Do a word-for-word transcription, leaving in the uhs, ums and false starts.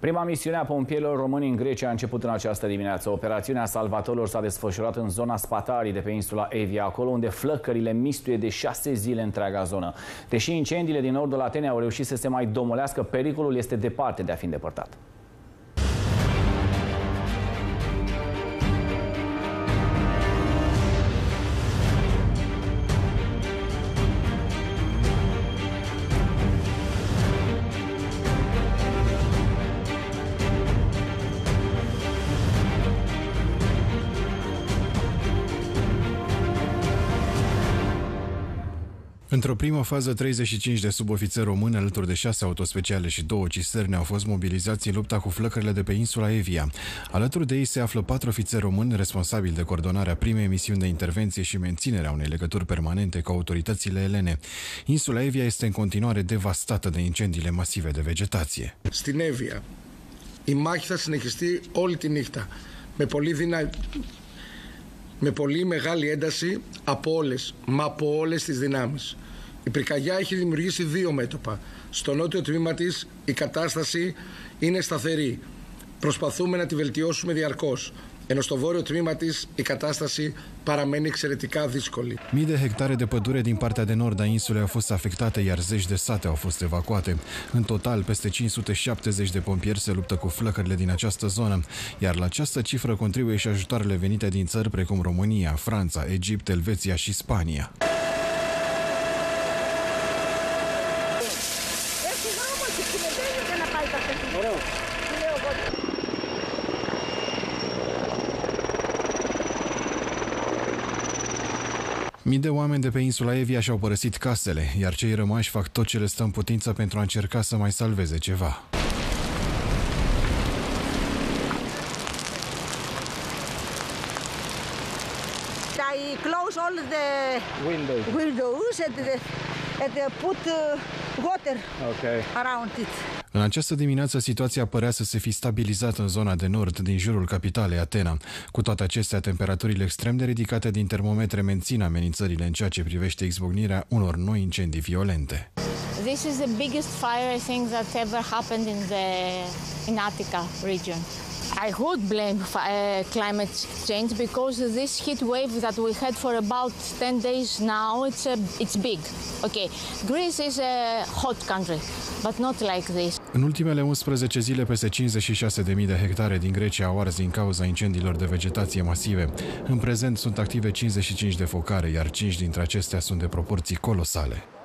Prima misiune a pompierilor români în Grecia a început în această dimineață. Operațiunea salvatorilor s-a desfășurat în zona Spatarii de pe insula Evia, acolo unde flăcările mistuie de șase zile întreaga zonă. Deși incendiile din nordul Atenei au reușit să se mai domolească, pericolul este departe de a fi îndepărtat. Într-o primă fază, treizeci și cinci de subofițeri români, alături de șase autospeciale și două cisterne, au fost mobilizați în lupta cu flăcările de pe insula Evia. Alături de ei se află patru ofițeri români responsabili de coordonarea primei misiuni de intervenție și menținerea unei legături permanente cu autoritățile elene. Insula Evia este în continuare devastată de incendiile masive de vegetație. Στην Εύβοια, η μάχη θα συνεχιστεί όλη τη νύχτα, με πολύ δυνα... με πολύ μεγάλη ένταση από όλες, μα από όλες τις δυνάμεις. Η πυρκαγιά έχει δημιουργήσει δύο μέτωπα. Στο νότιο τμήμα της η κατάσταση είναι σταθερή. Προσπαθούμε να τη βελτιώσουμε διαρκώς. Ενώ στο βόρειο τμήμα της η κατάσταση παραμένει εξαιρετικά δύσκολη. Mii de hectare de pădure din partea de nord a insulei au fost afectate, iar zeci de sate au fost evacuate. În total, peste cinci sute șaptezeci de pompieri se luptă cu flăcările din această zonă, iar la această cifră contribuie și ajutoarele venite din țări precum România, Franța, Egipt, Elveția și Spania. Mii de oameni de pe insula Evia și-au părăsit casele, iar cei rămași fac tot ce le stă în putință pentru a încerca să mai salveze ceva. I close all the Windows. windows and, the, and the put uh, water Okay. around it. În această dimineață, situația părea să se fi stabilizat în zona de nord, din jurul capitalei Atena. Cu toate acestea, temperaturile extrem de ridicate din termometre mențin amenințările în ceea ce privește izbucnirea unor noi incendii violente. This is the biggest fire I think that ever happened in the in Attica region. I would blame uh, climate change because this heat wave that we had for about ten days now, it's a, it's big. Okay, Greece is a hot country, but not like this. În ultimele unsprezece zile, peste cincizeci și șase de mii de hectare din Grecia au ars din cauza incendiilor de vegetație masive. În prezent sunt active cincizeci și cinci de focare, iar cinci dintre acestea sunt de proporții colosale.